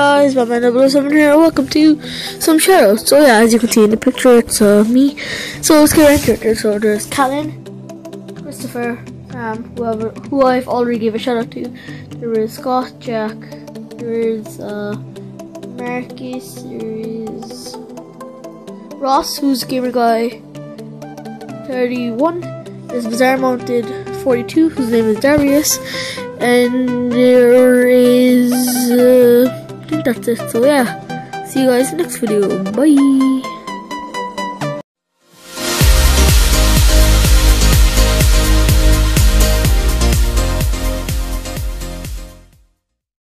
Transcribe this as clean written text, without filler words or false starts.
guys, my man 007 here. Welcome to some shoutouts. So yeah, as you can see in the picture, it's me. So let's get right into it. So there's Callan, Christopher, who I've already gave a shout out to. There is Scott, Jack, there is Marcus, there is Ross, who's Gamer Guy 31. There's Bizarre Mounted 42, whose name is Darius, and there is I think that's it. So yeah, see you guys in the next video. Bye.